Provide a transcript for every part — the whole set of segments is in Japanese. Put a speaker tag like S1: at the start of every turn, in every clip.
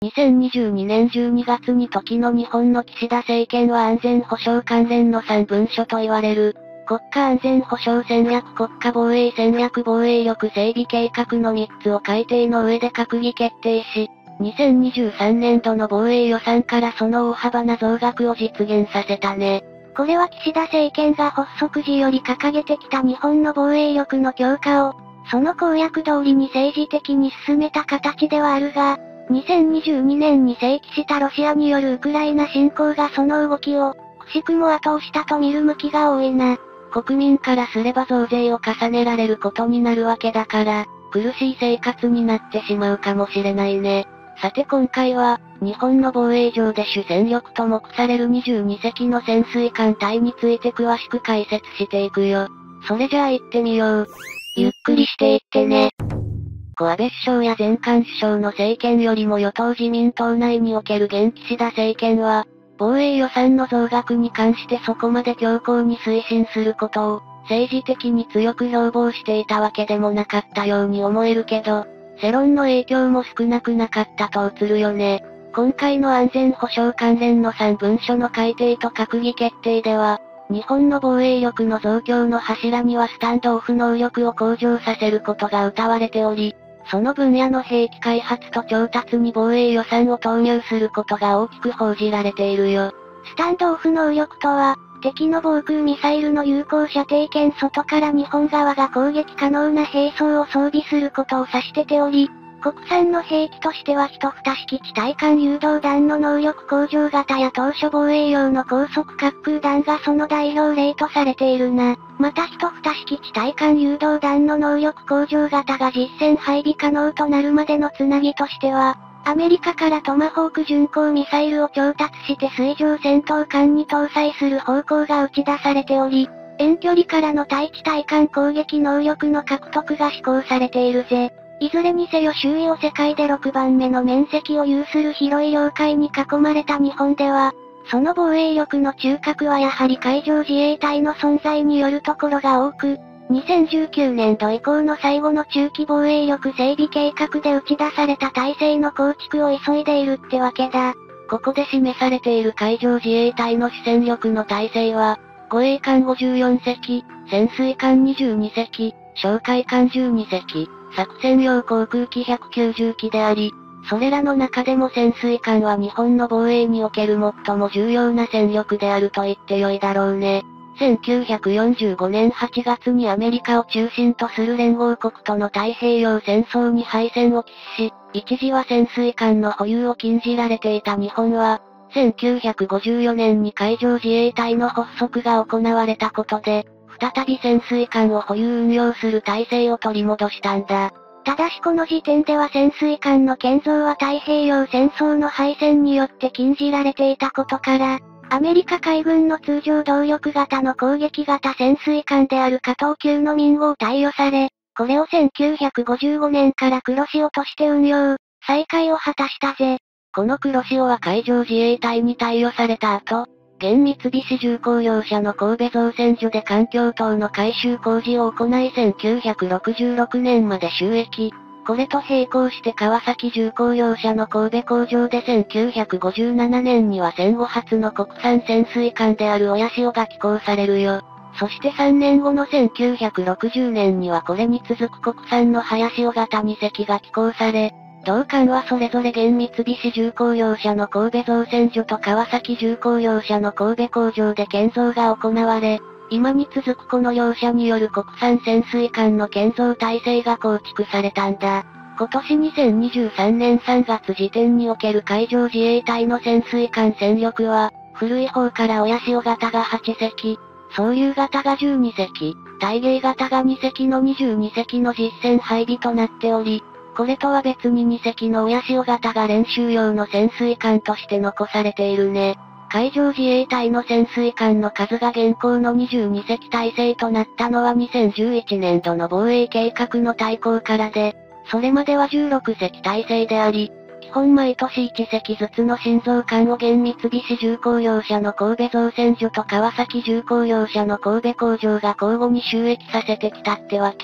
S1: 2022年12月に時の日本の岸田政権は安全保障関連の3文書と言われる、国家安全保障戦略国家防衛戦略防衛力整備計画の3つを改定の上で閣議決定し、2023年度の防衛予算からその大幅な増額を実現させたね。
S2: これは岸田政権が発足時より掲げてきた日本の防衛力の強化を、その公約通りに政治的に進めた形ではあるが、2022年に正規したロシアによるウクライナ侵攻がその動きを、くしくも後押したと見る向きが多いな。
S1: 国民からすれば増税を重ねられることになるわけだから、苦しい生活になってしまうかもしれないね。さて今回は、日本の防衛上で主戦力と目される22隻の潜水艦隊について詳しく解説していくよ。それじゃあ行ってみよう。
S2: ゆっくりしていってね。
S1: 安倍首相や前官首相の政権よりも与党自民党内における現岸田政権は、防衛予算の増額に関してそこまで強硬に推進することを、政治的に強く標榜していたわけでもなかったように思えるけど、世論の影響も少なくなかったと映るよね。今回の安全保障関連の3文書の改定と閣議決定では、日本の防衛力の増強の柱にはスタンドオフ能力を向上させることが謳われており、その分野の兵器開発と調達に防衛予算を投入することが大きく報じられているよ。
S2: スタンドオフ能力とは、敵の防空ミサイルの有効射程圏外から日本側が攻撃可能な兵装を装備することを指してており、国産の兵器としては一蓋式地対艦誘導弾の能力向上型や当初防衛用の高速滑空弾がその代表例とされているな。また一蓋式地対艦誘導弾の能力向上型が実戦配備可能となるまでのつなぎとしては、アメリカからトマホーク巡航ミサイルを調達して水上戦闘艦に搭載する方向が打ち出されており、遠距離からの対地対艦攻撃能力の獲得が施行されているぜ。いずれにせよ周囲を世界で6番目の面積を有する広い領海に囲まれた日本では、その防衛力の中核はやはり海上自衛隊の存在によるところが多く、2019年度以降の最後の中期防衛力整備計画で打ち出された体制の構築を急いでいるってわけだ。
S1: ここで示されている海上自衛隊の主戦力の体制は、護衛艦54隻、潜水艦22隻、哨戒艦12隻、作戦用航空機190機であり、それらの中でも潜水艦は日本の防衛における最も重要な戦力であると言ってよいだろうね。1945年8月にアメリカを中心とする連合国との太平洋戦争に敗戦を喫し、一時は潜水艦の保有を禁じられていた日本は、1954年に海上自衛隊の発足が行われたことで、再び潜水艦を保有運用する体制を取り戻したんだ。
S2: ただしこの時点では潜水艦の建造は太平洋戦争の敗戦によって禁じられていたことから、アメリカ海軍の通常動力型の攻撃型潜水艦である加藤級の民号貸与され、これを1955年から黒潮として運用、再開を果たしたぜ。
S1: この黒潮は海上自衛隊に貸与された後、現三菱重工業者の神戸造船所で環境等の改修工事を行い1966年まで収益。これと並行して川崎重工業者の神戸工場で1957年には戦後初の国産潜水艦である親潮が寄港されるよ。そして3年後の1960年にはこれに続く国産の早潮型2隻が寄港され、同艦はそれぞれ現三菱重工業者の神戸造船所と川崎重工業者の神戸工場で建造が行われ、今に続くこの両社による国産潜水艦の建造体制が構築されたんだ。今年2023年3月時点における海上自衛隊の潜水艦戦力は、古い方から親潮型が8隻、総流型が12隻、大芸型が2隻の22隻の実戦配備となっており、これとは別に2隻の親潮型が練習用の潜水艦として残されているね。海上自衛隊の潜水艦の数が現行の22隻体制となったのは2011年度の防衛計画の大綱からで、それまでは16隻体制であり、基本毎年1隻ずつの新造艦を現三菱重工業者の神戸造船所と川崎重工業者の神戸工場が交互に収益させてきたってわけ。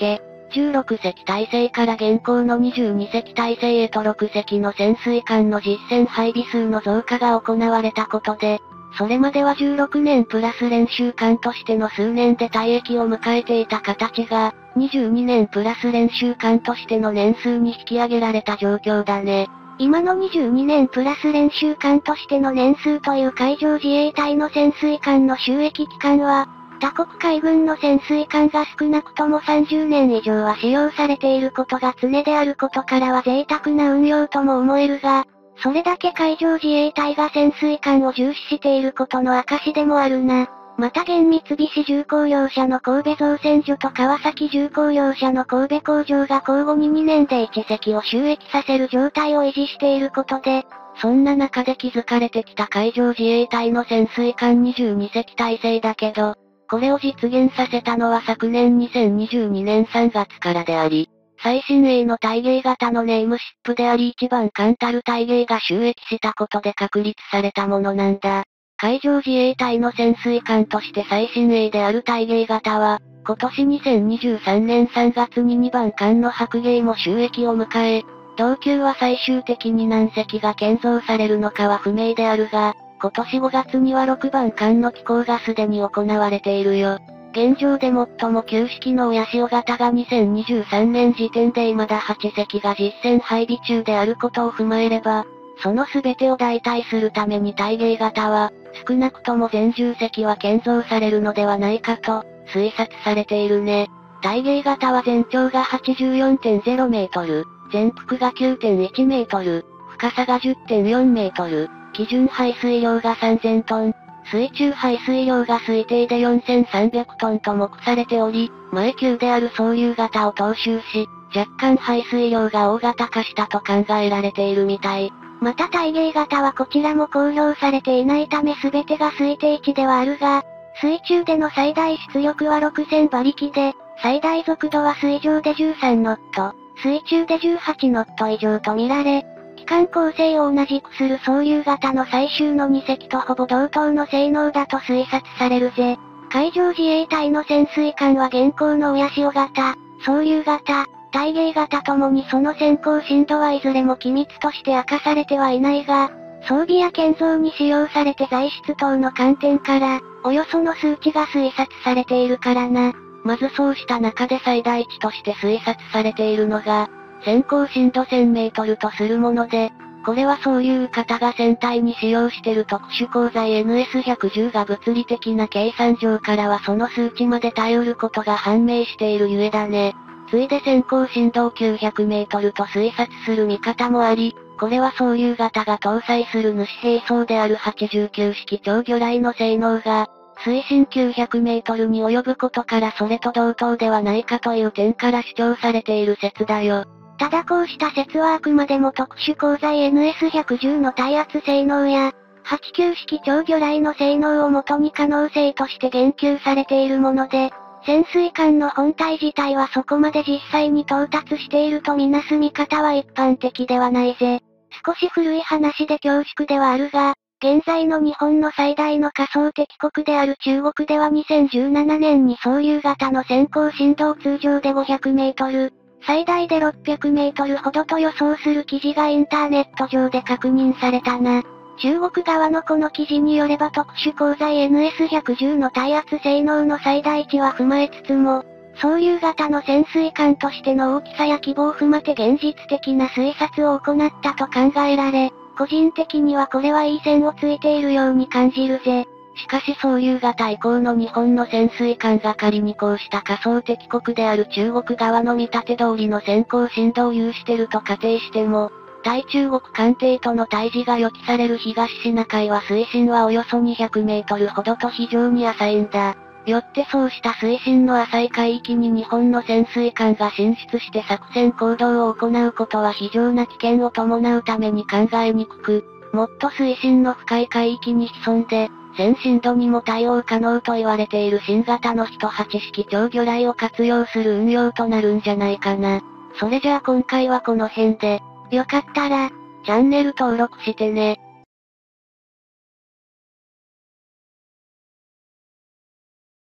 S1: 16隻体制から現行の22隻体制へと6隻の潜水艦の実戦配備数の増加が行われたことで、それまでは16年プラス練習艦としての数年で退役を迎えていた形が、22年プラス練習艦としての年数に引き上げられた状況だね。
S2: 今の22年プラス練習艦としての年数という海上自衛隊の潜水艦の収益期間は、他国海軍の潜水艦が少なくとも30年以上は使用されていることが常であることからは贅沢な運用とも思えるが、それだけ海上自衛隊が潜水艦を重視していることの証でもあるな。また現三菱重工業者の神戸造船所と川崎重工業者の神戸工場が交互に2年で1隻を収益させる状態を維持していることで、
S1: そんな中で築かれてきた海上自衛隊の潜水艦22隻体制だけど、これを実現させたのは昨年2022年3月からであり、最新鋭の対芸型のネームシップであり一番艦たる対芸が収益したことで確立されたものなんだ。海上自衛隊の潜水艦として最新鋭である対芸型は、今年2023年3月に2番艦の白芸も収益を迎え、同級は最終的に何隻が建造されるのかは不明であるが、今年5月には6番艦の寄港がすでに行われているよ。現状で最も旧式の親潮型が2023年時点で未だ8隻が実戦配備中であることを踏まえれば、その全てを代替するために対芸型は、少なくとも全10隻は建造されるのではないかと、推察されているね。対芸型は全長が84.0メートル、全幅が9.1メートル、深さが10.4メートル、基準排水量が3000トン、水中排水量が推定で4300トンと目されており、前級である総流型を踏襲し、若干排水量が大型化したと考えられているみたい。
S2: また対芸型はこちらも公表されていないため全てが推定値ではあるが、水中での最大出力は6000馬力で、最大速度は水上で13ノット、水中で18ノット以上と見られ、機関構成を同じくする総流型の最終の2隻とほぼ同等の性能だと推察されるぜ。海上自衛隊の潜水艦は現行の親潮型、総流型、対芸型ともにその先行深度はいずれも機密として明かされてはいないが、装備や建造に使用されて材質等の観点から、およその数値が推察されているからな。
S1: まずそうした中で最大値として推察されているのが、先行深度1000メートルとするもので、これはそういう方が船体に使用している特殊鋼材 NS110 が物理的な計算上からはその数値まで耐えうることが判明しているゆえだね。ついで先行深度を900メートルと推察する見方もあり、これは総流型が搭載する主兵装である89式超魚雷の性能が、水深900メートルに及ぶことからそれと同等ではないかという点から主張されている説だよ。
S2: ただこうした説はあくまでも特殊鋼材 NS110 の耐圧性能や、89式超魚雷の性能をもとに可能性として言及されているもので、潜水艦の本体自体はそこまで実際に到達しているとみなす見方は一般的ではないぜ。少し古い話で恐縮ではあるが、現在の日本の最大の仮想敵国である中国では2017年に総流型の先行深度を通常で500メートル、最大で600メートルほどと予想する記事がインターネット上で確認されたな。中国側のこの記事によれば特殊鋼材 NS110 の耐圧性能の最大値は踏まえつつも、総流型の潜水艦としての大きさや規模を踏まて現実的な推察を行ったと考えられ、個人的にはこれはいい線をついているように感じるぜ。
S1: しかし総流型以降の日本の潜水艦が仮にこうした仮想敵国である中国側の見立て通りの先行深度を有してると仮定しても、対中国艦艇との対峙が予期される東シナ海は水深はおよそ200メートルほどと非常に浅いんだ。よってそうした水深の浅い海域に日本の潜水艦が進出して作戦行動を行うことは非常な危険を伴うために考えにくく、もっと水深の深い海域に潜んで、1000深度にも対応可能と言われている新型の108式超魚雷を活用する運用となるんじゃないかな。それじゃあ今回はこの辺で、
S2: よかったら、
S1: チャンネル登録してね。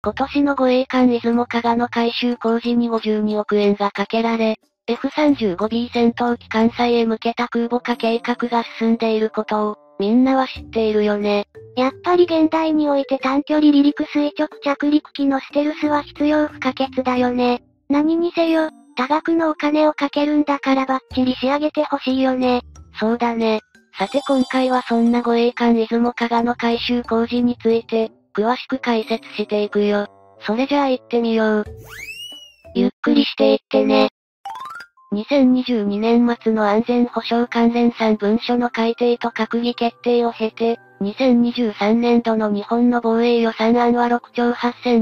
S1: 今年の護衛艦出雲加賀の改修工事に52億円がかけられ、F35B 戦闘機関西へ向けた空母化計画が進んでいることを、みんなは知っているよね。
S2: やっぱり現代において短距離離陸垂直着陸機のステルスは必要不可欠だよね。何にせよ、多額のお金をかけるんだからバッチリ仕上げてほしいよね。
S1: そうだね。さて今回はそんな護衛艦出雲加賀の改修工事について、詳しく解説していくよ。それじゃあ行ってみよう。
S2: ゆっくりしていってね。
S1: 2022年末の安全保障関連3文書の改定と閣議決定を経て、2023年度の日本の防衛予算案は6兆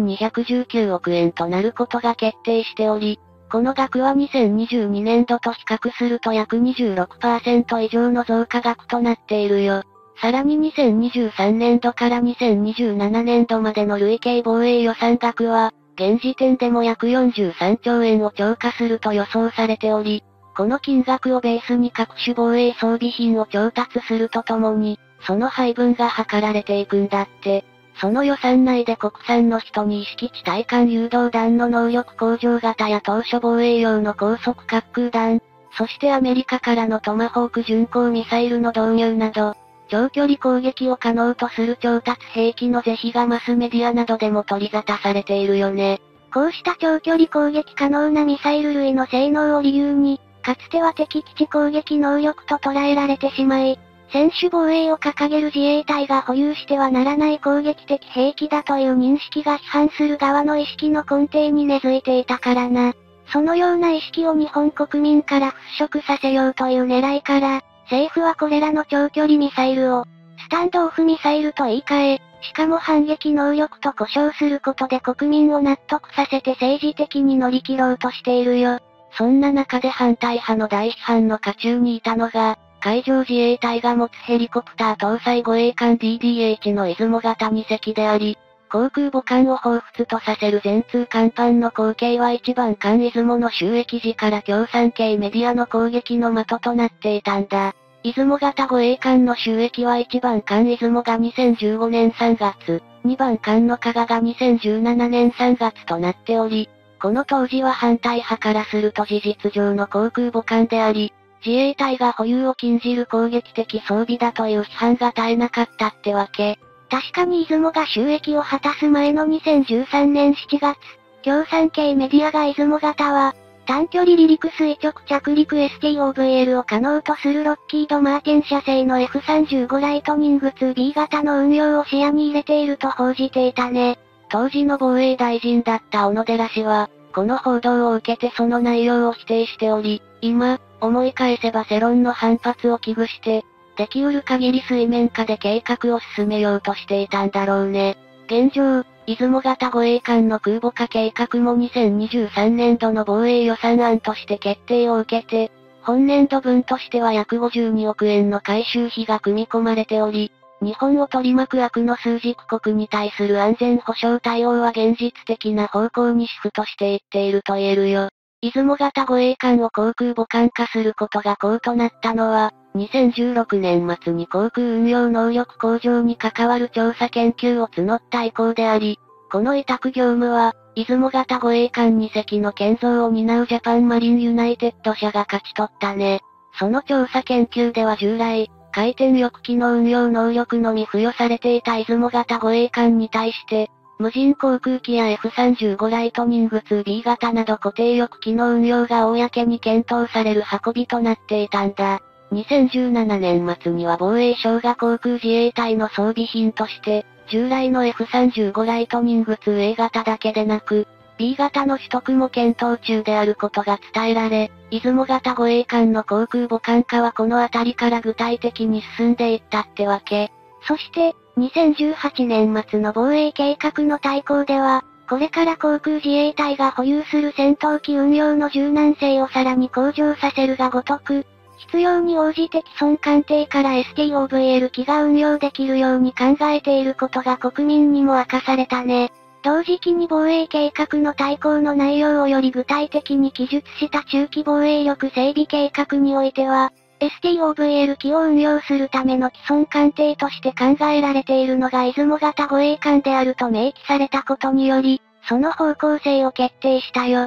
S1: 8219億円となることが決定しており、この額は2022年度と比較すると約 26% 以上の増加額となっているよ。さらに2023年度から2027年度までの累計防衛予算額は、現時点でも約43兆円を超過すると予想されており、この金額をベースに各種防衛装備品を調達するとともに、その配分が図られていくんだって。その予算内で国産の12式地対艦誘導弾の能力向上型や当初防衛用の高速滑空弾、そしてアメリカからのトマホーク巡航ミサイルの導入など、長距離攻撃を可能とする調達兵器の是非がマスメディアなどでも取り沙汰されているよね。
S2: こうした長距離攻撃可能なミサイル類の性能を理由に、かつては敵基地攻撃能力と捉えられてしまい、専守防衛を掲げる自衛隊が保有してはならない攻撃的兵器だという認識が批判する側の意識の根底に根付いていたからな。そのような意識を日本国民から払拭させようという狙いから、政府はこれらの長距離ミサイルを、スタンドオフミサイルと言い換え、しかも反撃能力と呼称することで国民を納得させて政治的に乗り切ろうとしているよ。
S1: そんな中で反対派の大批判の渦中にいたのが、海上自衛隊が持つヘリコプター搭載護衛艦 DDH の出雲型2隻であり、航空母艦を彷彿とさせる全通甲板の光景は一番艦出雲の収益時から共産系メディアの攻撃の的となっていたんだ。出雲型護衛艦の収益は1番艦出雲が2015年3月、2番艦の加賀が2017年3月となっており、この当時は反対派からすると事実上の航空母艦であり、自衛隊が保有を禁じる攻撃的装備だという批判が絶えなかったってわけ。
S2: 確かに出雲が収益を果たす前の2013年7月、共産系メディアが出雲型は、短距離離陸垂直着陸 STOVL を可能とするロッキード・マーティン社製の F35 ライトニング 2B 型の運用を視野に入れていると報じていたね。
S1: 当時の防衛大臣だった小野寺氏は、この報道を受けてその内容を否定しており、今、思い返せば世論の反発を危惧して、できうる限り水面下で計画を進めようとしていたんだろうね。現状、出雲型護衛艦の空母化計画も2023年度の防衛予算案として決定を受けて、本年度分としては約52億円の改修費が組み込まれており、日本を取り巻く悪の数軸国に対する安全保障対応は現実的な方向にシフトしていっていると言えるよ。出雲型護衛艦を航空母艦化することが功となったのは、2016年末に航空運用能力向上に関わる調査研究を募った意向であり、この委託業務は、出雲型護衛艦2隻の建造を担うジャパンマリンユナイテッド社が勝ち取ったね。その調査研究では従来、回転翼機の運用能力のみ付与されていた出雲型護衛艦に対して、無人航空機や F35 ライトニング 2B 型など固定翼機の運用が公に検討される運びとなっていたんだ。2017年末には防衛省が航空自衛隊の装備品として、従来の F35 ライトニング 2A 型だけでなく、B 型の取得も検討中であることが伝えられ、出雲型護衛艦の航空母艦化はこのあたりから具体的に進んでいったってわけ。
S2: そして、2018年末の防衛計画の大綱では、これから航空自衛隊が保有する戦闘機運用の柔軟性をさらに向上させるがごとく、必要に応じて既存艦艇から STOVL 機が運用できるように考えていることが国民にも明かされたね。同時期に防衛計画の大綱の内容をより具体的に記述した中期防衛力整備計画においては、 STOVL 機を運用するための既存艦艇として考えられているのが出雲型護衛艦であると明記されたことにより、その方向性を決定したよ。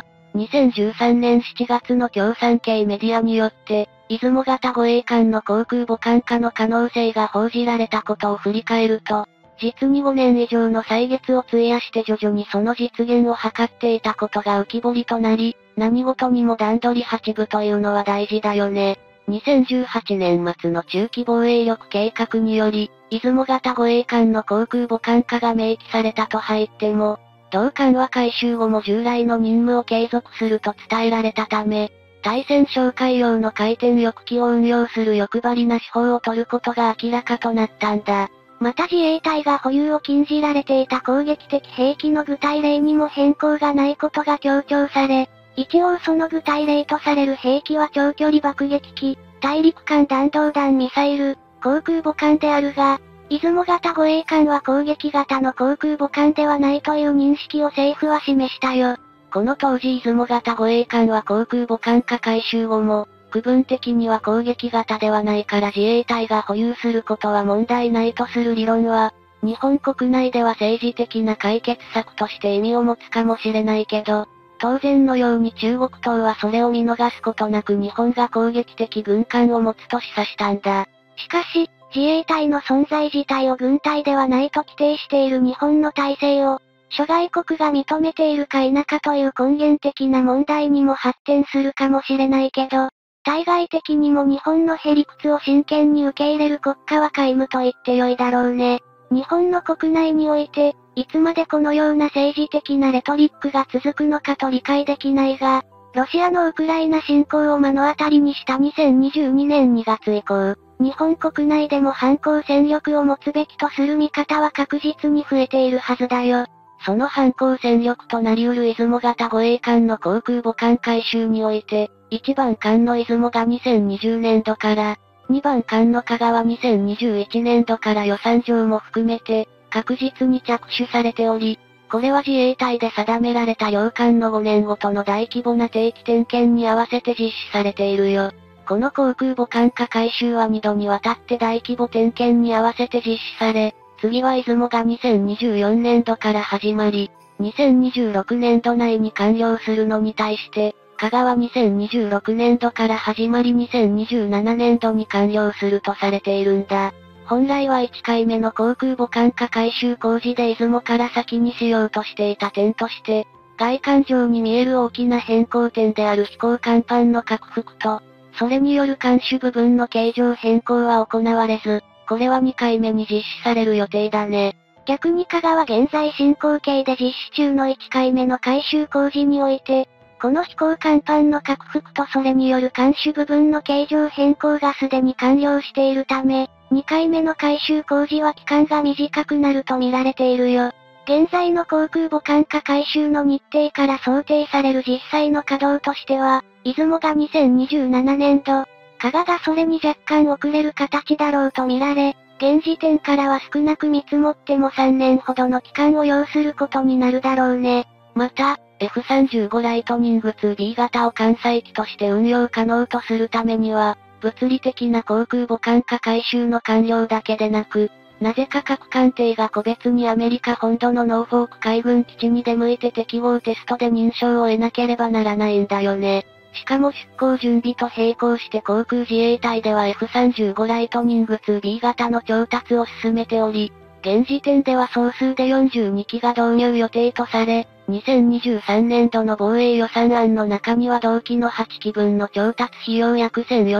S1: 2013年7月の共産系メディアによって、出雲型護衛艦の航空母艦化の可能性が報じられたことを振り返ると、実に5年以上の歳月を費やして徐々にその実現を図っていたことが浮き彫りとなり、何事にも段取り8分というのは大事だよね。2018年末の中期防衛力計画により、出雲型護衛艦の航空母艦化が明記されたと入っても、同艦は改修後も従来の任務を継続すると伝えられたため、対戦哨戒用の回転翼機を運用する欲張りな手法を取ることが明らかとなったんだ。
S2: また自衛隊が保有を禁じられていた攻撃的兵器の具体例にも変更がないことが強調され、一応その具体例とされる兵器は長距離爆撃機、大陸間弾道弾ミサイル、航空母艦であるが、出雲型護衛艦は攻撃型の航空母艦ではないという認識を政府は示したよ。
S1: この当時出雲型護衛艦は航空母艦化改修後も、区分的には攻撃型ではないから自衛隊が保有することは問題ないとする理論は、日本国内では政治的な解決策として意味を持つかもしれないけど、当然のように中国党はそれを見逃すことなく日本が攻撃的軍艦を持つと示唆したんだ。
S2: しかし、自衛隊の存在自体を軍隊ではないと規定している日本の体制を、諸外国が認めているか否かという根源的な問題にも発展するかもしれないけど、対外的にも日本のへ理屈を真剣に受け入れる国家は皆無と言ってよいだろうね。日本の国内において、いつまでこのような政治的なレトリックが続くのかと理解できないが、ロシアのウクライナ侵攻を目の当たりにした2022年2月以降、日本国内でも反抗戦力を持つべきとする見方は確実に増えているはずだよ。
S1: その反抗戦力となり得る出雲型護衛艦の航空母艦改修において、1番艦の出雲が2020年度から、2番艦の香川2021年度から予算上も含めて、確実に着手されており、これは自衛隊で定められた両艦の5年ごとの大規模な定期点検に合わせて実施されているよ。この航空母艦化改修は2度にわたって大規模点検に合わせて実施され、次は出雲が2024年度から始まり、2026年度内に完了するのに対して、香川2026年度から始まり2027年度に完了するとされているんだ。本来は1回目の航空母艦化改修工事で出雲から先にしようとしていた点として、外観上に見える大きな変更点である飛行甲板の拡幅と、それによる艦首部分の形状変更は行われず、これは2回目に実施される予定だね。
S2: 逆に香川現在進行形で実施中の1回目の改修工事において、この飛行甲板の拡幅とそれによる艦首部分の形状変更がすでに完了しているため、2回目の改修工事は期間が短くなると見られているよ。現在の航空母艦化改修の日程から想定される実際の稼働としては、出雲が2027年度、香川がそれに若干遅れる形だろうと見られ、現時点からは少なく見積もっても3年ほどの期間を要することになるだろうね。
S1: また、F35 ライトニング 2B 型を艦載機として運用可能とするためには、物理的な航空母艦化改修の完了だけでなく、なぜか各艦艇が個別にアメリカ本土のノーフォーク海軍基地に出向いて適合テストで認証を得なければならないんだよね。しかも出航準備と並行して航空自衛隊では F35 ライトニング 2B 型の調達を進めており、現時点では総数で42機が導入予定とされ、2023年度の防衛予算案の中には同機の8機分の調達費用約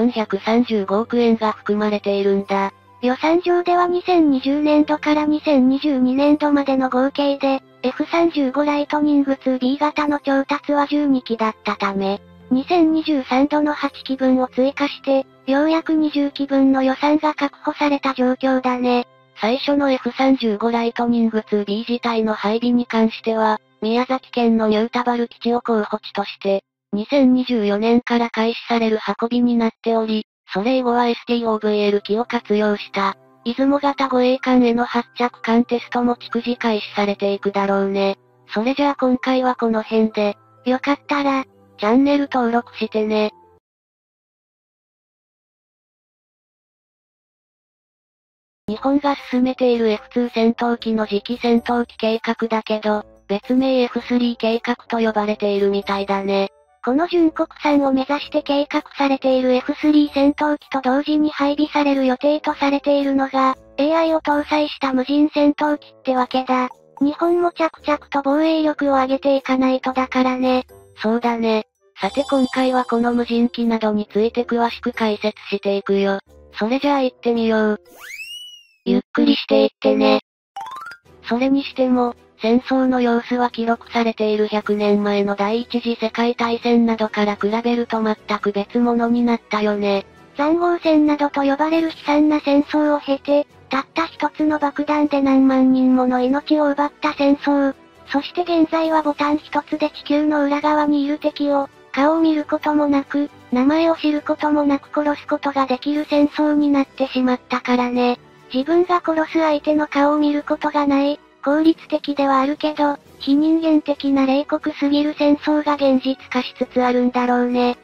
S1: 1435億円が含まれているんだ。
S2: 予算上では2020年度から2022年度までの合計で、F35 ライトニング 2B 型の調達は12機だったため、2023度の8機分を追加して、ようやく20機分の予算が確保された状況だね。
S1: 最初の F35 ライトニング 2B 自体の配備に関しては、宮崎県のニュータバル基地を候補地として、2024年から開始される運びになっており、それ以後は STOVL 機を活用した、出雲型護衛艦への発着艦テストも逐次開始されていくだろうね。それじゃあ今回はこの辺で、
S2: よかったら、
S1: チャンネル登録してね。 本が進めている F2 戦闘機の次期戦闘機計画だけど、別名 F3 計画と呼ばれているみたいだね。
S2: この純国産を目指して計画されている F3 戦闘機と同時に配備される予定とされているのが、AI を搭載した無人戦闘機ってわけだ。日本も着々と防衛力を上げていかないとだからね。
S1: そうだね。さて今回はこの無人機などについて詳しく解説していくよ。それじゃあ行ってみよう。
S2: ゆっくりしていってね。
S1: それにしても、戦争の様子は記録されている100年前の第一次世界大戦などから比べると全く別物になったよね。
S2: 塹壕戦などと呼ばれる悲惨な戦争を経て、たった一つの爆弾で何万人もの命を奪った戦争。そして現在はボタン一つで地球の裏側にいる敵を、顔を見ることもなく、名前を知ることもなく殺すことができる戦争になってしまったからね。自分が殺す相手の顔を見ることがない、効率的ではあるけど、非人間的な冷酷すぎる戦争が現実化しつつあるんだろうね。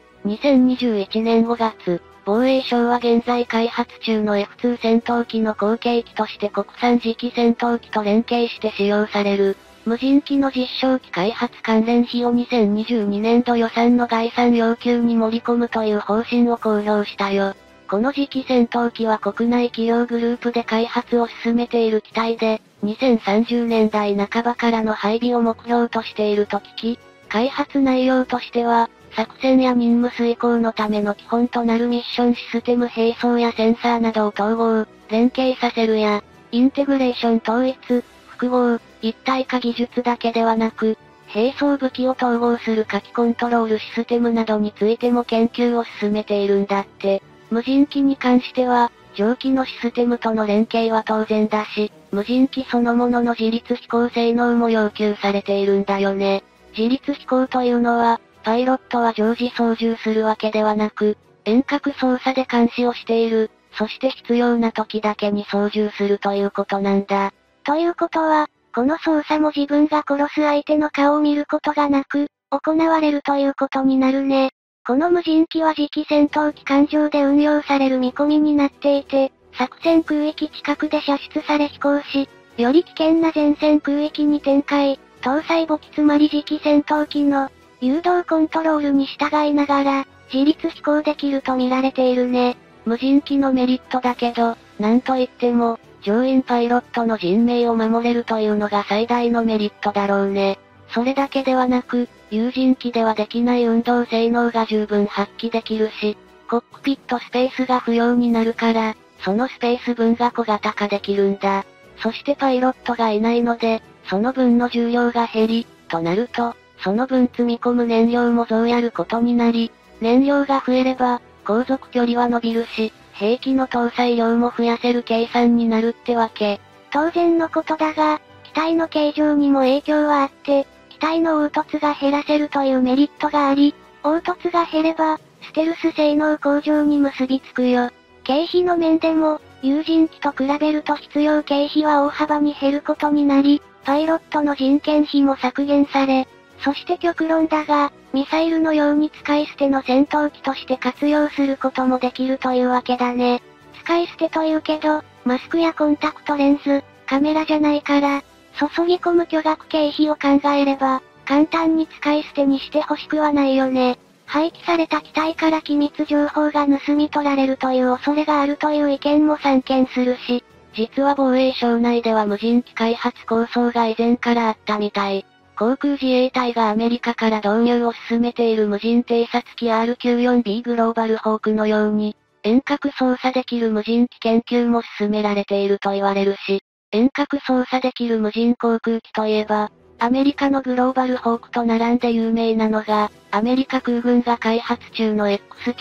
S1: 2021年5月、防衛省は現在開発中の F2 戦闘機の後継機として国産次期戦闘機と連携して使用される、無人機の実証機開発関連費を2022年度予算の概算要求に盛り込むという方針を公表したよ。この次期戦闘機は国内企業グループで開発を進めている機体で、2030年代半ばからの配備を目標としていると聞き、開発内容としては、作戦や任務遂行のための基本となるミッションシステム並走やセンサーなどを統合、連携させるや、インテグレーション統一、複合、一体化技術だけではなく、並走武器を統合する火器コントロールシステムなどについても研究を進めているんだって。無人機に関しては、蒸気のシステムとの連携は当然だし、無人機そのものの自律飛行性能も要求されているんだよね。自律飛行というのは、パイロットは常時操縦するわけではなく、遠隔操作で監視をしている、そして必要な時だけに操縦するということなんだ。
S2: ということは、この操作も自分が殺す相手の顔を見ることがなく、行われるということになるね。この無人機は次期戦闘機艦上で運用される見込みになっていて、作戦空域近くで射出され飛行し、より危険な前線空域に展開、搭載母機つまり次期戦闘機の誘導コントロールに従いながら、自律飛行できると見られているね。
S1: 無人機のメリットだけど、なんといっても、乗員パイロットの人命を守れるというのが最大のメリットだろうね。それだけではなく、有人機ではできない運動性能が十分発揮できるし、コックピットスペースが不要になるから、そのスペース分が小型化できるんだ。そしてパイロットがいないので、その分の重量が減り、となると、その分積み込む燃料も増やることになり、燃料が増えれば、航続距離は伸びるし、兵器の搭載量も増やせる計算になるってわけ。
S2: 当然のことだが、機体の形状にも影響はあって、機体の凹凸が減らせるというメリットがあり、凹凸が減れば、ステルス性能向上に結びつくよ。経費の面でも、有人機と比べると必要経費は大幅に減ることになり、パイロットの人件費も削減され、そして極論だが、ミサイルのように使い捨ての戦闘機として活用することもできるというわけだね。使い捨てというけど、マスクやコンタクトレンズ、カメラじゃないから、注ぎ込む巨額経費を考えれば、簡単に使い捨てにしてほしくはないよね。廃棄された機体から機密情報が盗み取られるという恐れがあるという意見も散見するし、
S1: 実は防衛省内では無人機開発構想が以前からあったみたい。航空自衛隊がアメリカから導入を進めている無人偵察機 R94B グローバルホークのように、遠隔操作できる無人機研究も進められていると言われるし、遠隔操作できる無人航空機といえば、アメリカのグローバルホークと並んで有名なのが、アメリカ空軍が開発中の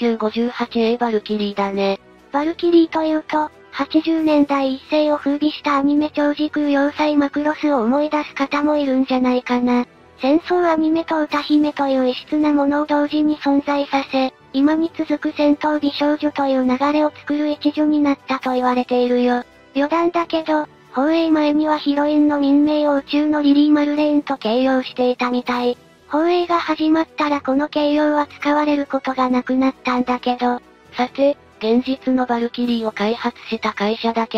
S1: XQ58A バルキリーだね。
S2: バルキリーというと、80年代一世を風靡したアニメ超時空要塞マクロスを思い出す方もいるんじゃないかな。戦争アニメと歌姫という異質なものを同時に存在させ、今に続く戦闘美少女という流れを作る一助になったと言われているよ。余談だけど、放映前にはヒロインの民名を宇宙のリリー・マルレーンと形容していたみたい。放映が始まったらこの形容は使われることがなくなったんだけど。
S1: さて、現実のバルキリーを開発した会社だけど、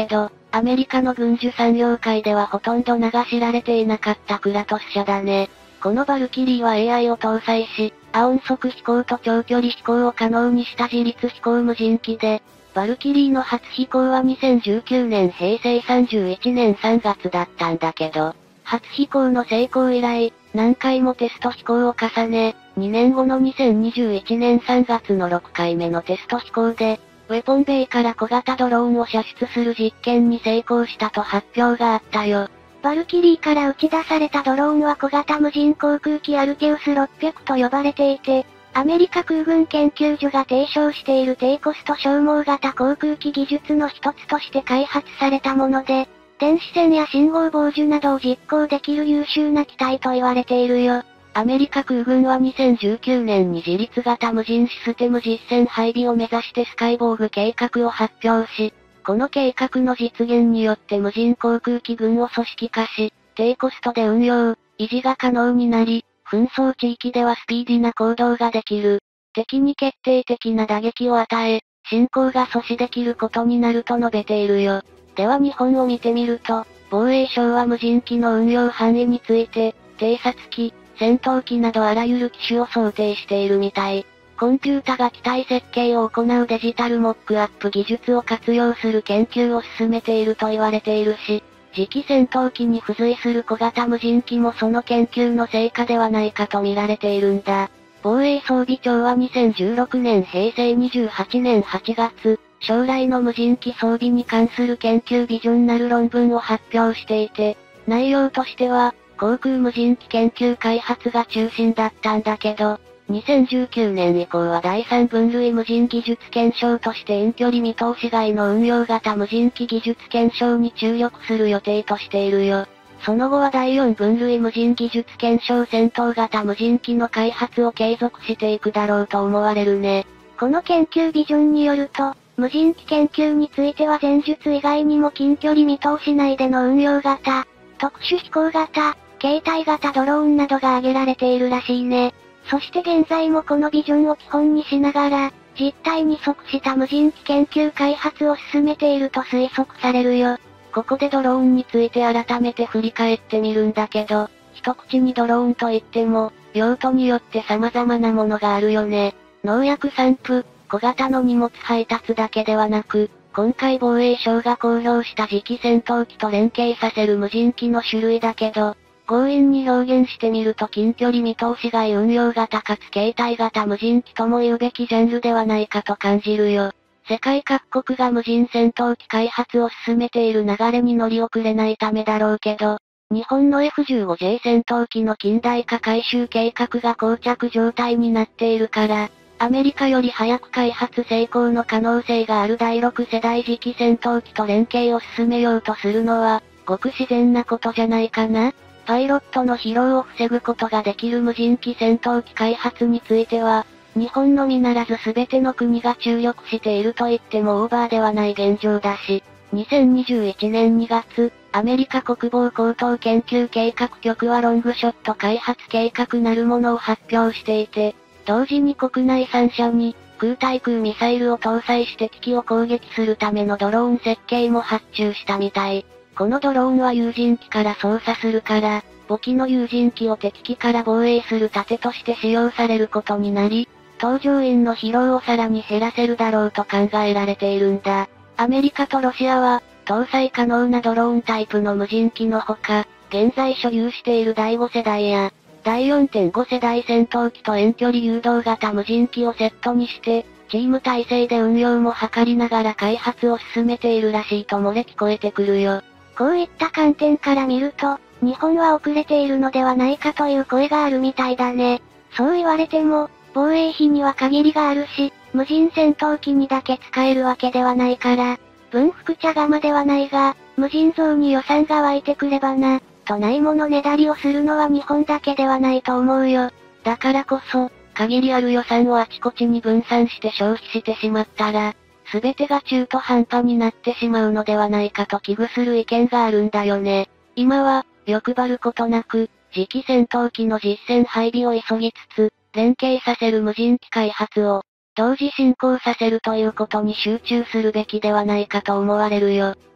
S1: アメリカの軍需産業界ではほとんど名が知られていなかったクラトス社だね。このバルキリーは AI を搭載し、亜音速飛行と長距離飛行を可能にした自律飛行無人機で、バルキリーの初飛行は2019年平成31年3月だったんだけど、初飛行の成功以来、何回もテスト飛行を重ね、2年後の2021年3月の6回目のテスト飛行で、ウェポンベイから小型ドローンを射出する実験に成功したと発表があったよ。
S2: バルキリーから打ち出されたドローンは小型無人航空機アルテウス600と呼ばれていて、アメリカ空軍研究所が提唱している低コスト消耗型航空機技術の一つとして開発されたもので、電子戦や信号傍受などを実行できる優秀な機体と言われているよ。
S1: アメリカ空軍は2019年に自律型無人システム実戦配備を目指してスカイボーグ計画を発表し、この計画の実現によって無人航空機群を組織化し、低コストで運用、維持が可能になり、紛争地域ではスピーディーな行動ができる。敵に決定的な打撃を与え、侵攻が阻止できることになると述べているよ。では日本を見てみると、防衛省は無人機の運用範囲について、偵察機、戦闘機などあらゆる機種を想定しているみたい。コンピュータが機体設計を行うデジタルモックアップ技術を活用する研究を進めていると言われているし、次期戦闘機に付随する小型無人機もその研究の成果ではないかと見られているんだ。防衛装備庁は2016年平成28年8月、将来の無人機装備に関する研究ビジョンなる論文を発表していて、内容としては、航空無人機研究開発が中心だったんだけど、2019年以降は第3分類無人技術検証として遠距離見通し外の運用型無人機技術検証に注力する予定としているよ。その後は第4分類無人技術検証戦闘型無人機の開発を継続していくだろうと思われるね。
S2: この研究ビジョンによると、無人機研究については前述以外にも近距離見通し内での運用型、特殊飛行型、携帯型ドローンなどが挙げられているらしいね。そして現在もこのビジョンを基本にしながら、実態に即した無人機研究開発を進めていると推測されるよ。
S1: ここでドローンについて改めて振り返ってみるんだけど、一口にドローンといっても、用途によって様々なものがあるよね。農薬散布、小型の荷物配達だけではなく、今回防衛省が公表した次期戦闘機と連携させる無人機の種類だけど、強引に表現してみると近距離見通し外運用型かつ携帯型無人機とも言うべきジャンルではないかと感じるよ。世界各国が無人戦闘機開発を進めている流れに乗り遅れないためだろうけど、日本の F-15J 戦闘機の近代化改修計画が膠着状態になっているから、アメリカより早く開発成功の可能性がある第6世代次期戦闘機と連携を進めようとするのは、ごく自然なことじゃないかな。パイロットの疲労を防ぐことができる無人機戦闘機開発については、日本のみならず全ての国が注力していると言ってもオーバーではない現状だし、2021年2月、アメリカ国防高等研究計画局はロングショット開発計画なるものを発表していて、同時に国内3社に、空対空ミサイルを搭載して敵を攻撃するためのドローン設計も発注したみたい。このドローンは有人機から操作するから、母機の有人機を敵機から防衛する盾として使用されることになり、搭乗員の疲労をさらに減らせるだろうと考えられているんだ。アメリカとロシアは、搭載可能なドローンタイプの無人機のほか、現在所有している第5世代や、第 4.5 世代戦闘機と遠距離誘導型無人機をセットにして、チーム体制で運用も図りながら開発を進めているらしいと漏れ聞こえてくるよ。
S2: こういった観点から見ると、日本は遅れているのではないかという声があるみたいだね。そう言われても、防衛費には限りがあるし、無人戦闘機にだけ使えるわけではないから、文福茶釜ではないが、無尽蔵に予算が湧いてくればな、とないものねだりをするのは日本だけではないと思うよ。
S1: だからこそ、限りある予算をあちこちに分散して消費してしまったら、すべてが中途半端になってしまうのではないかと危惧する意見があるんだよね。今は、欲張ることなく、次期戦闘機の実戦配備を急ぎつつ、連携させる無人機開発を、同時進行させるということに集中するべきではないかと思われるよ。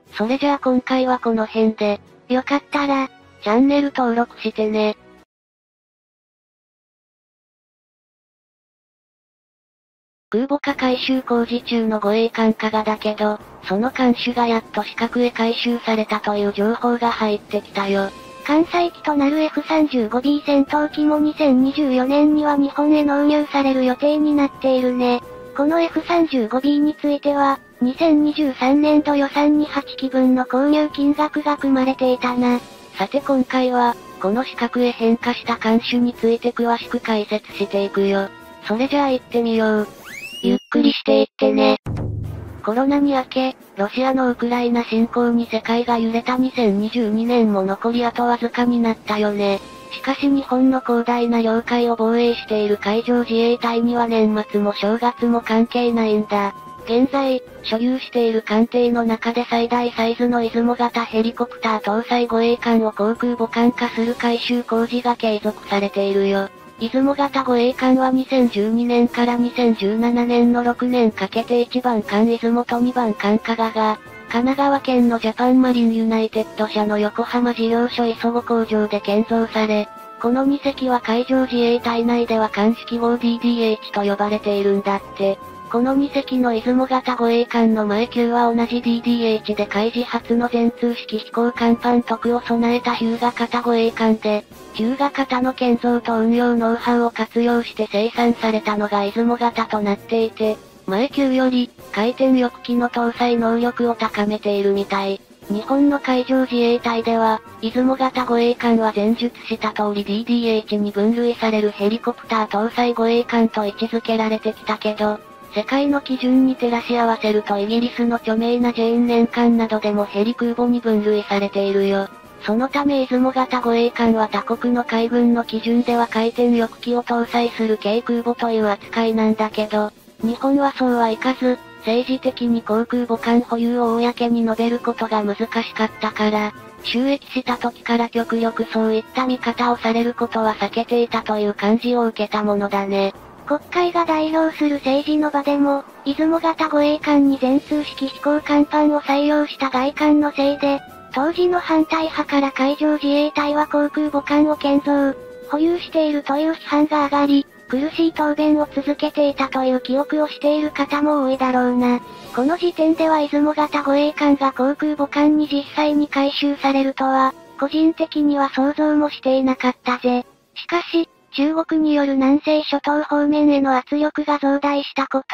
S1: それじゃあ今回はこの辺で、
S2: よかったら、
S1: チャンネル登録してね。空母化改修工事中の護衛艦加賀だけど、その艦首がやっと四角へ改修されたという情報が入ってきたよ。
S2: 艦載機となる F35B 戦闘機も2024年には日本へ納入される予定になっているね。この F35B については、2023年度予算に8機分の購入金額が組まれていたな。
S1: さて今回は、この四角へ変化した艦首について詳しく解説していくよ。それじゃあ行ってみよう。
S2: ゆっくりしていってね。
S1: コロナに明け、ロシアのウクライナ侵攻に世界が揺れた2022年も残りあとわずかになったよね。しかし日本の広大な領海を防衛している海上自衛隊には年末も正月も関係ないんだ。現在、所有している艦艇の中で最大サイズの出雲型ヘリコプター搭載護衛艦を航空母艦化する改修工事が継続されているよ。出雲型護衛艦は2012年から2017年の6年かけて1番艦出雲と2番艦加賀が、神奈川県のジャパンマリンユナイテッド社の横浜事業所磯子工場で建造され、この2隻は海上自衛隊内では艦式号 DDH と呼ばれているんだって。この2隻の出雲型護衛艦の前級は同じ DDH で海自初の全通式飛行甲板特を備えた日向型護衛艦で、日向型の建造と運用ノウハウを活用して生産されたのが出雲型となっていて、前級より回転翼機の搭載能力を高めているみたい。日本の海上自衛隊では、出雲型護衛艦は前述した通り DDH に分類されるヘリコプター搭載護衛艦と位置づけられてきたけど、世界の基準に照らし合わせるとイギリスの著名なジェーン年間などでもヘリ空母に分類されているよ。そのため出雲型護衛艦は他国の海軍の基準では回転翼機を搭載する軽空母という扱いなんだけど、日本はそうはいかず、政治的に航空母艦保有を公に述べることが難しかったから、就役した時から極力そういった見方をされることは避けていたという感じを受けたものだね。
S2: 国会が代表する政治の場でも、出雲型護衛艦に全通式飛行甲板を採用した外観のせいで、当時の反対派から海上自衛隊は航空母艦を建造、保有しているという批判が上がり、苦しい答弁を続けていたという記憶をしている方も多いだろうな。この時点では出雲型護衛艦が航空母艦に実際に改修されるとは、個人的には想像もしていなかったぜ。しかし、中国による南西諸島方面への圧力が増大したこと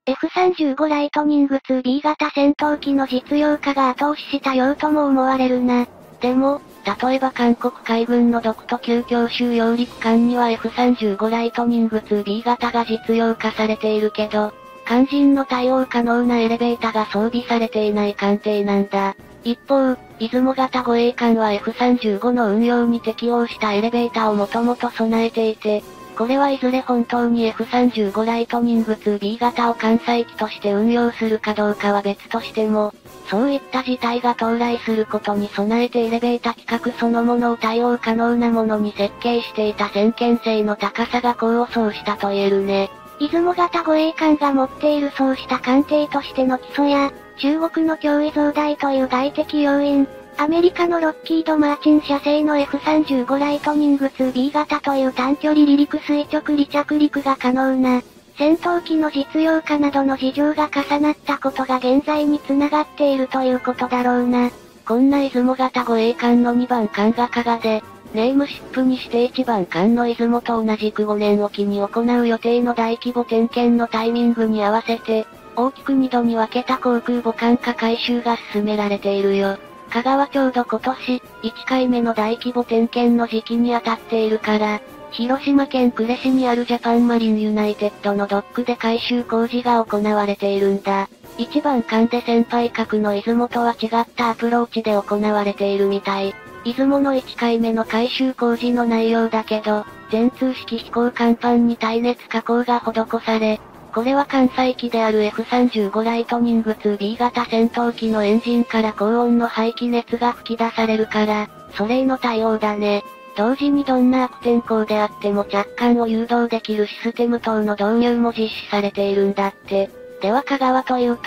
S2: 、F35 ライトニング 2B 型戦闘機の実用化が後押ししたようとも思われるな。
S1: でも、例えば韓国海軍の独都級強襲揚陸艦には F35 ライトニング 2B 型が実用化されているけど、肝心の対応可能なエレベータが装備されていない艦艇なんだ。一方、出雲型護衛艦は F35 の運用に適応したエレベータをもともと備えていて、これはいずれ本当に F35 ライトニング 2B 型を艦載機として運用するかどうかは別としても、そういった事態が到来することに備えてエレベータ規格そのものを対応可能なものに設計していた先見性の高さが功を奏したと言えるね。
S2: 出雲型護衛艦が持っているそうした艦艇としての基礎や、中国の脅威増大という外的要因、アメリカのロッキード・マーチン社製の F35 ライトニング 2B 型という短距離離陸垂直離着陸が可能な、戦闘機の実用化などの事情が重なったことが現在に繋がっているということだろうな。
S1: こんな出雲型護衛艦の2番艦が加賀で、ネームシップにして1番艦の出雲と同じく5年おきに行う予定の大規模点検のタイミングに合わせて、大きく2度に分けた航空母艦化改修が進められているよ。加賀はちょうど今年、1回目の大規模点検の時期に当たっているから、広島県呉市にあるジャパンマリンユナイテッドのドックで改修工事が行われているんだ。1番艦で先輩格の出雲とは違ったアプローチで行われているみたい。出雲の1回目の改修工事の内容だけど、全通式飛行甲板に耐熱加工が施され、これは艦載機である F35 ライトニング 2B 型戦闘機のエンジンから高温の排気熱が吹き出されるから、それへの対応だね。同時にどんな悪天候であっても着艦を誘導できるシステム等の導入も実施されているんだって。では加賀はというと、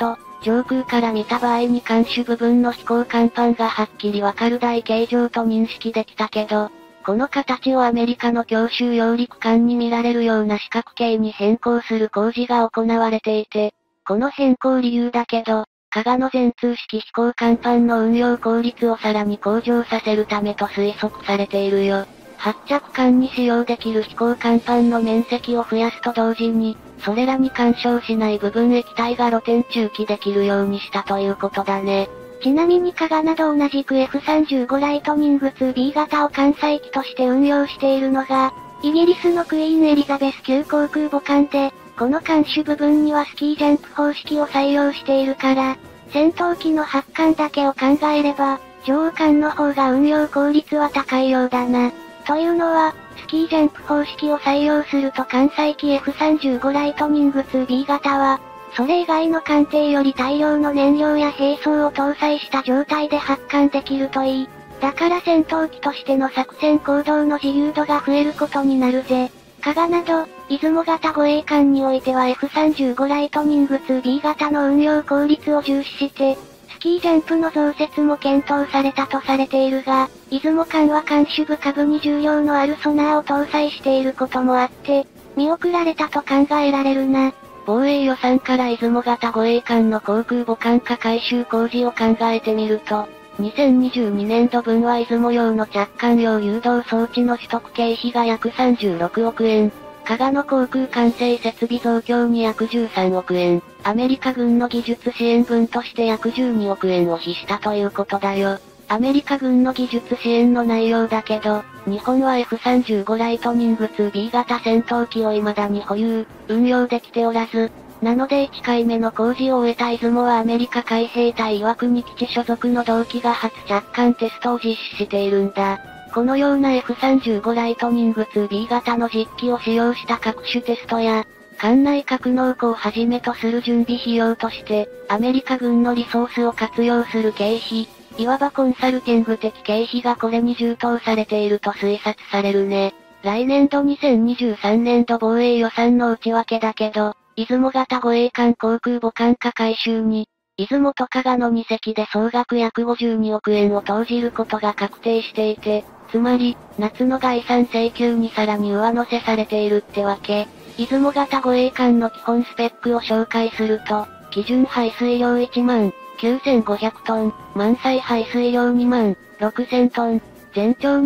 S1: 上空から見た場合に艦首部分の飛行甲板がはっきりわかる台形状と認識できたけど、この形をアメリカの強襲揚陸艦に見られるような四角形に変更する工事が行われていて、この変更理由だけど、加賀の全通式飛行甲板の運用効率をさらに向上させるためと推測されているよ。発着艦に使用できる飛行甲板の面積を増やすと同時に、それらに干渉しない部分液体が露天駐機できるようにしたということだね。
S2: ちなみに加賀など同じく F35 ライトニング 2B 型を艦載機として運用しているのが、イギリスのクイーンエリザベス級航空母艦で、この艦首部分にはスキージャンプ方式を採用しているから、戦闘機の発艦だけを考えれば、乗艦の方が運用効率は高いようだな。というのは、スキージャンプ方式を採用すると艦載機 F35 ライトニング 2B 型は、それ以外の艦艇より大量の燃料や兵装を搭載した状態で発艦できるといい。だから戦闘機としての作戦行動の自由度が増えることになるぜ。加賀など、出雲型護衛艦においては F35 ライトニング 2B 型の運用効率を重視して、スキージャンプの増設も検討されたとされているが、出雲艦は艦首部下部に重量のあるソナーを搭載していることもあって、見送られたと考えられるな。
S1: 防衛予算から出雲型護衛艦の航空母艦化改修工事を考えてみると、2022年度分は出雲用の着艦用誘導装置の取得経費が約36億円。加賀の航空管制設備増強に約13億円。アメリカ軍の技術支援分として約12億円を費したということだよ。アメリカ軍の技術支援の内容だけど、日本は F35 ライトニング 2B 型戦闘機を未だに保有、運用できておらず、なので1回目の工事を終えた出雲はアメリカ海兵隊岩国基地所属の同機が初着艦テストを実施しているんだ。このような F35 ライトニング 2B 型の実機を使用した各種テストや、艦内格納庫をはじめとする準備費用として、アメリカ軍のリソースを活用する経費、いわばコンサルティング的経費がこれに充当されていると推察されるね。来年度2023年度防衛予算の内訳だけど、出雲型護衛艦航空母艦化改修に、出雲と加賀の2隻で総額約52億円を投じることが確定していて、つまり、夏の概算請求にさらに上乗せされているってわけ。出雲型護衛艦の基本スペックを紹介すると、基準排水量1万9500トン、満載排水量2万6000トン、全長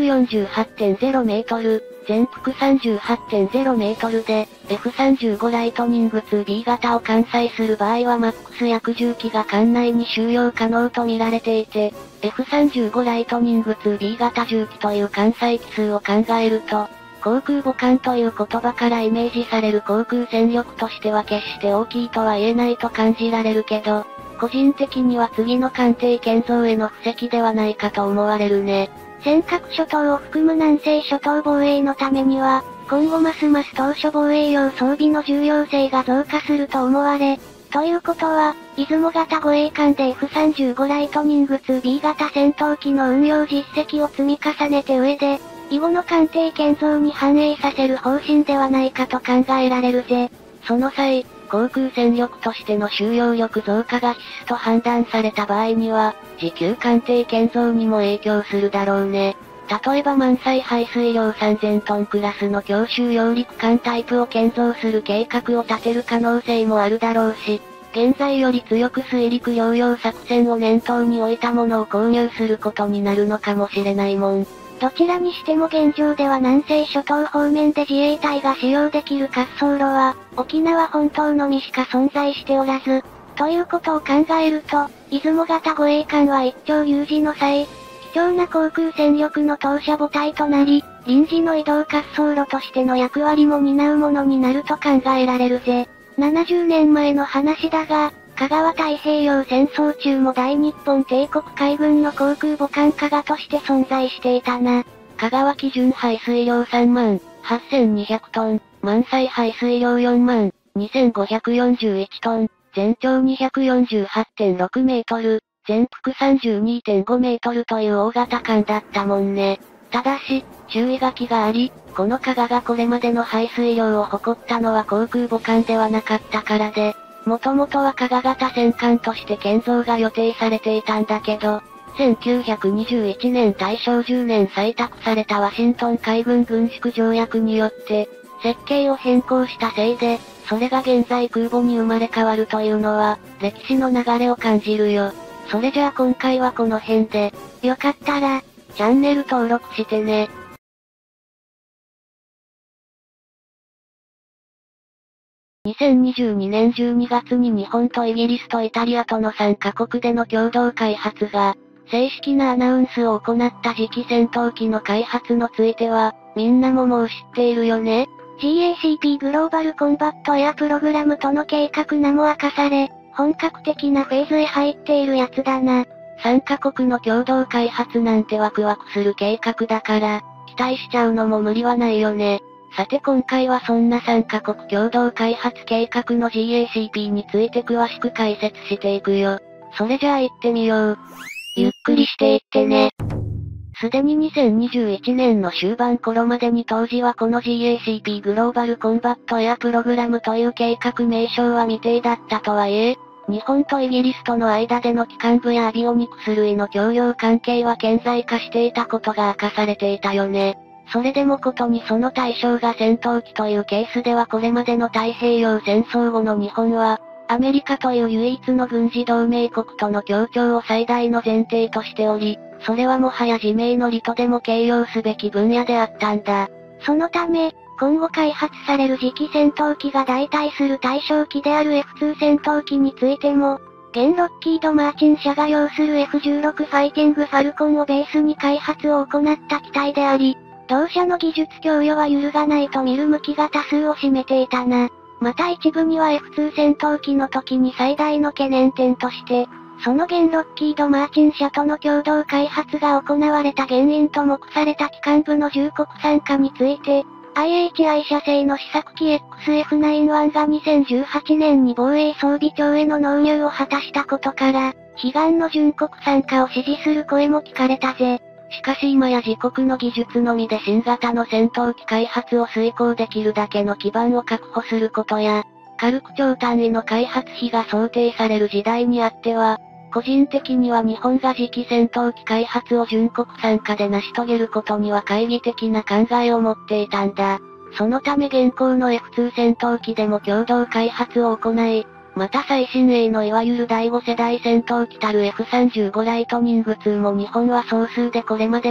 S1: 248.0メートル、全幅38.0メートルで、F35 ライトニング 2B 型を艦載する場合はマックス約10機が艦内に収容可能と見られていて、F35 ライトニング 2B 型10機という艦載機数を考えると、航空母艦という言葉からイメージされる航空戦力としては決して大きいとは言えないと感じられるけど、個人的には次の艦艇建造への布石ではないかと思われるね。
S2: 尖閣諸島を含む南西諸島防衛のためには、今後ますます当初防衛用装備の重要性が増加すると思われ、ということは、出雲型護衛艦で F35 ライトニング 2B 型戦闘機の運用実績を積み重ねて上で、以後の艦艇建造に反映させる方針ではないかと考えられるぜ。
S1: その際、航空戦力としての収容力増加が必須と判断された場合には、持久艦艇建造にも影響するだろうね。例えば満載排水量3000トンクラスの強襲揚陸艦タイプを建造する計画を立てる可能性もあるだろうし、現在より強く水陸両用作戦を念頭に置いたものを購入することになるのかもしれないもん。
S2: どちらにしても現状では南西諸島方面で自衛隊が使用できる滑走路は、沖縄本島のみしか存在しておらず、ということを考えると、出雲型護衛艦は一朝有事の際、貴重な航空戦力の投射母体となり、臨時の移動滑走路としての役割も担うものになると考えられるぜ。70年前の話だが、香川太平洋戦争中も大日本帝国海軍の航空母艦加賀として存在していたな。
S1: 香川基準排水量3万8200トン、満載排水量4万2541トン、全長248.6メートル、全幅32.5メートルという大型艦だったもんね。ただし、注意書きがあり、この加賀がこれまでの排水量を誇ったのは航空母艦ではなかったからで、 もともとは加賀型戦艦として建造が予定されていたんだけど、1921年大正10年採択されたワシントン海軍軍縮条約によって、設計を変更したせいで、それが現在空母に生まれ変わるというのは、歴史の流れを感じるよ。それじゃあ今回はこの辺で、
S2: よかったら、
S1: チャンネル登録してね。2022年12月に日本とイギリスとイタリアとの3カ国での共同開発が、正式なアナウンスを行った次期戦闘機の開発のついては、みんなももう知っているよね。
S2: GACP グローバルコンバットエアプログラムとの計画名も明かされ、本格的なフェーズへ入っているやつだな。
S1: 3カ国の共同開発なんてワクワクする計画だから、期待しちゃうのも無理はないよね。さて今回はそんな3カ国共同開発計画の GACP について詳しく解説していくよ。それじゃあ行ってみよう。ゆっくりしていってね。すでに2021年の終盤頃までに当時はこの GACP グローバルコンバットエアプログラムという計画名称は未定だったとはいえ、日本とイギリスとの間での機関部やアビオニクス類の協業関係は顕在化していたことが明かされていたよね。それでもことにその対象が戦闘機というケースではこれまでの太平洋戦争後の日本は、アメリカという唯一の軍事同盟国との協調を最大の前提としており、それはもはや自明の利とでも形容すべき分野であったんだ。
S2: そのため、今後開発される次期戦闘機が代替する対象機である F2 戦闘機についても、現ロッキード・マーチン社が擁する F16 ファイティング・ファルコンをベースに開発を行った機体であり、同社の技術供与は揺るがないと見る向きが多数を占めていたな。また一部には F2 戦闘機の時に最大の懸念点として、その現ロッキード・マーチン社との共同開発が行われた原因と目された機関部の10国参加について、IHI 社製の試作機 XF91 が2018年に防衛装備庁への納入を果たしたことから、悲願の準国参加を支持する声も聞かれたぜ。
S1: しかし今や自国の技術のみで新型の戦闘機開発を遂行できるだけの基盤を確保することや、軽く超単位の開発費が想定される時代にあっては、個人的には日本が次期戦闘機開発を準国参加で成し遂げることには懐疑的な考えを持っていたんだ。そのため現行の F2 戦闘機でも共同開発を行い、また最新鋭のいわゆる第5世代戦闘機たる F35 ライトニング2も日本は総数でこれまで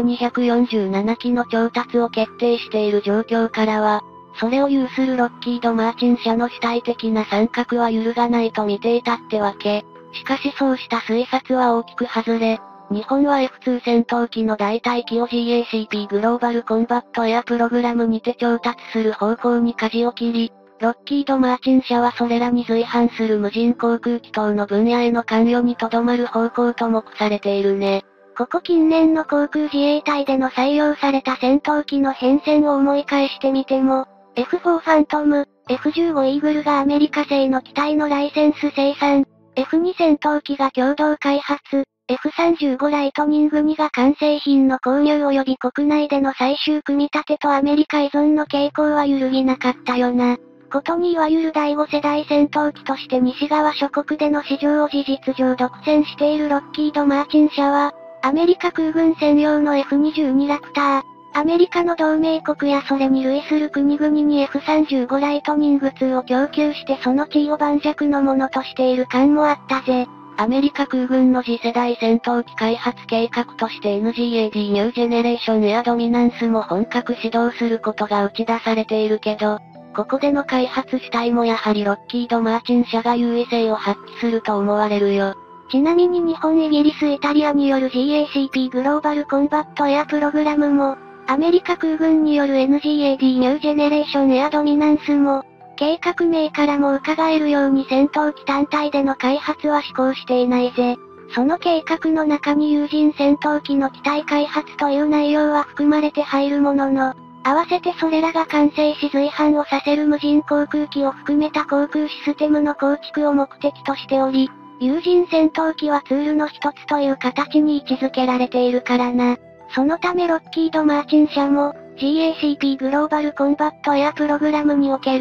S1: 247機の調達を決定している状況からは、それを有するロッキード・マーチン社の主体的な参画は揺るがないと見ていたってわけ。しかしそうした推察は大きく外れ、日本は F2 戦闘機の代替機を GACP グローバルコンバットエアプログラムにて調達する方向に舵を切り、ロッキード・マーチン社はそれらに随伴する無人航空機等の分野への関与に留まる方向と目されているね。
S2: ここ近年の航空自衛隊での採用された戦闘機の変遷を思い返してみても、F4 ファントム、F15 イーグルがアメリカ製の機体のライセンス生産、F2 戦闘機が共同開発、F35 ライトニング2が完成品の購入及び国内での最終組み立てとアメリカ依存の傾向は揺るぎなかったよな。ことにいわゆる第5世代戦闘機として西側諸国での市場を事実上独占しているロッキード・マーチン社は、アメリカ空軍専用の F22 ラプター、アメリカの同盟国やそれに類する国々に F35 ライトニング2を供給してその地位を盤石のものとしている感もあったぜ。
S1: アメリカ空軍の次世代戦闘機開発計画として NGAD ニュージェネレーションエアドミナンスも本格始動することが打ち出されているけど、ここでの開発主体もやはりロッキード・マーチン社が優位性を発揮すると思われるよ。
S2: ちなみに日本、イギリス、イタリアによる GACP グローバルコンバットエアプログラムも、アメリカ空軍による NGAD ニュージェネレーションエアドミナンスも、計画名からも伺えるように戦闘機単体での開発は施行していないぜ。その計画の中に有人戦闘機の機体開発という内容は含まれて入るものの、合わせてそれらが完成し随伴をさせる無人航空機を含めた航空システムの構築を目的としており、有人戦闘機はツールの一つという形に位置づけられているからな。そのためロッキード・マーチン社も、GACP グローバルコンバットエアプログラムにおける、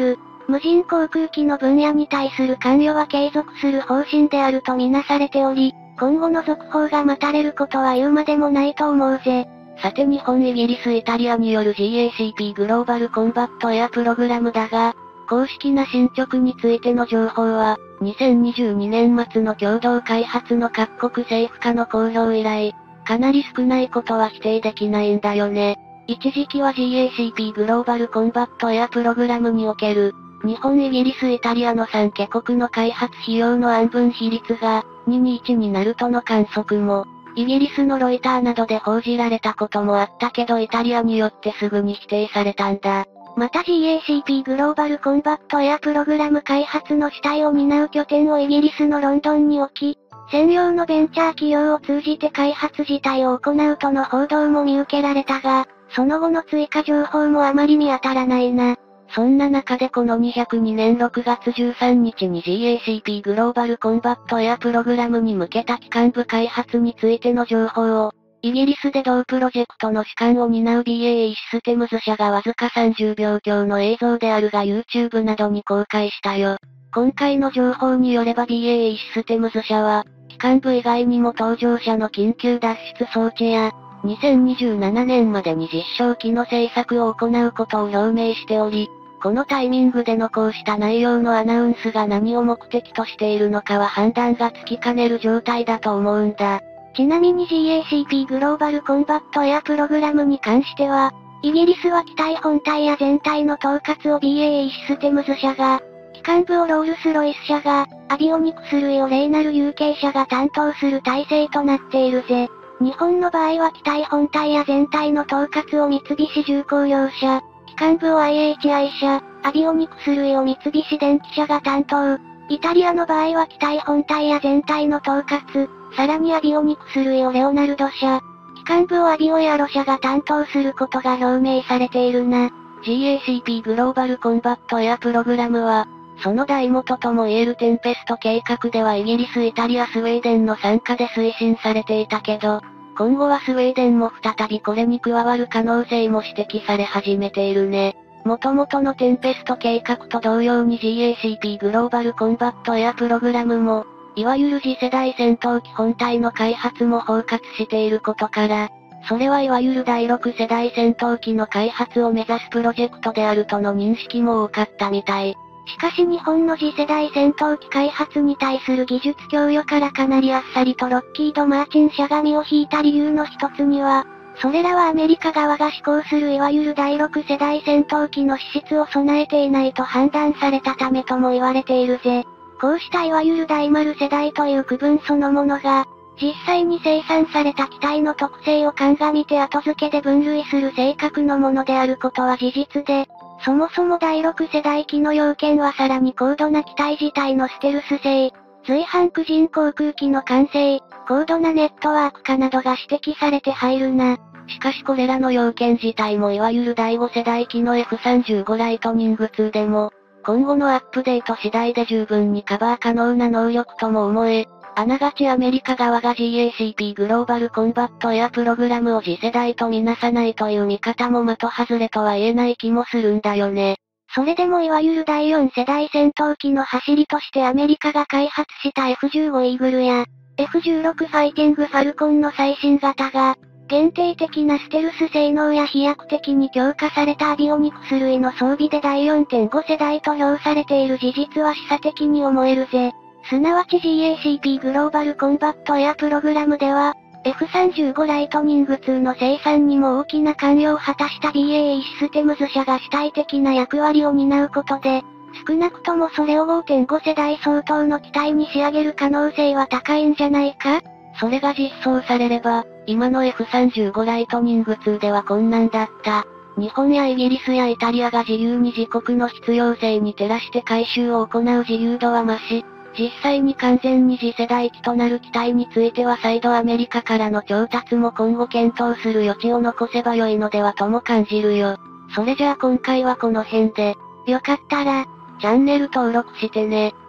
S2: 無人航空機の分野に対する関与は継続する方針であるとみなされており、今後の続報が待たれることは言うまでもないと思うぜ。
S1: さて日本、イギリス、イタリアによる GACP グローバルコンバットエアプログラムだが、公式な進捗についての情報は、2022年末の共同開発の各国政府間の公表以来、かなり少ないことは否定できないんだよね。一時期は GACP グローバルコンバットエアプログラムにおける、日本、イギリス、イタリアの3カ国の開発費用の案分比率が、2に1になるとの観測も、イギリスのロイターなどで報じられたこともあったけどイタリアによってすぐに否定されたんだ。
S2: また GACP グローバルコンバットエアプログラム開発の主体を担う拠点をイギリスのロンドンに置き、専用のベンチャー企業を通じて開発自体を行うとの報道も見受けられたが、その後の追加情報もあまり見当たらないな。
S1: そんな中でこの202年6月13日に GACP グローバルコンバットエアプログラムに向けた機関部開発についての情報を、イギリスで同プロジェクトの主幹を担う BAE システムズ社がわずか30秒強の映像であるが YouTube などに公開したよ。今回の情報によれば BAE システムズ社は、機関部以外にも搭乗者の緊急脱出装置や、2027年までに実証機の製作を行うことを表明しており、このタイミングでのこうした内容のアナウンスが何を目的としているのかは判断がつきかねる状態だと思うんだ。
S2: ちなみに GACP グローバルコンバットエアプログラムに関しては、イギリスは機体本体や全体の統括を BAE システムズ社が、機関部をロールスロイス社が、アビオニクス類をレイナル UK 社が担当する体制となっているぜ。日本の場合は機体本体や全体の統括を三菱重工業社、機関部を IHI 社、アビオニクス類を三菱電機社が担当。イタリアの場合は機体本体や全体の統括、さらにアビオニクス類をレオナルド社、機関部をアビオエアロ社が担当することが表明されているな。
S1: GACP グローバルコンバットエアプログラムは、その大元とも言えるテンペスト計画ではイギリス、イタリア、スウェーデンの参加で推進されていたけど、今後はスウェーデンも再びこれに加わる可能性も指摘され始めているね。元々のテンペスト計画と同様に GACP グローバルコンバットエアプログラムも、いわゆる次世代戦闘機本体の開発も包括していることから、それはいわゆる第6世代戦闘機の開発を目指すプロジェクトであるとの認識も多かったみたい。
S2: しかし日本の次世代戦闘機開発に対する技術供与からかなりあっさりとロッキード・マーチン社が身を引いた理由の一つには、それらはアメリカ側が施行するいわゆる第6世代戦闘機の資質を備えていないと判断されたためとも言われているぜ。こうしたいわゆる第丸世代という区分そのものが、実際に生産された機体の特性を鑑みて後付けで分類する性格のものであることは事実で、そもそも第6世代機の要件はさらに高度な機体自体のステルス性、随伴無人航空機の完成、高度なネットワーク化などが指摘されて入るな。
S1: しかしこれらの要件自体もいわゆる第5世代機の F35 ライトニング2でも、今後のアップデート次第で十分にカバー可能な能力とも思え、あながちアメリカ側が GACP グローバルコンバットエアプログラムを次世代とみなさないという見方も的外れとは言えない気もするんだよね。
S2: それでもいわゆる第4世代戦闘機の走りとしてアメリカが開発した F15 イーグルや F16 ファイティングファルコンの最新型が、限定的なステルス性能や飛躍的に強化されたアビオニクス類の装備で第 4.5 世代と評されている事実は示唆的に思えるぜ。すなわち GACP グローバルコンバットエアプログラムでは、F35 ライトニング2の生産にも大きな関与を果たした BAE システムズ社が主体的な役割を担うことで、少なくともそれを 5.5 世代相当の機体に仕上げる可能性は高いんじゃないか？
S1: それが実装されれば、今の F35 ライトニング2では困難だった。日本やイギリスやイタリアが自由に自国の必要性に照らして改修を行う自由度は増し、実際に完全に次世代機となる機体については再度アメリカからの調達も今後検討する余地を残せば良いのではとも感じるよ。それじゃあ今回はこの辺で、
S2: よかったら、
S1: チャンネル登録してね。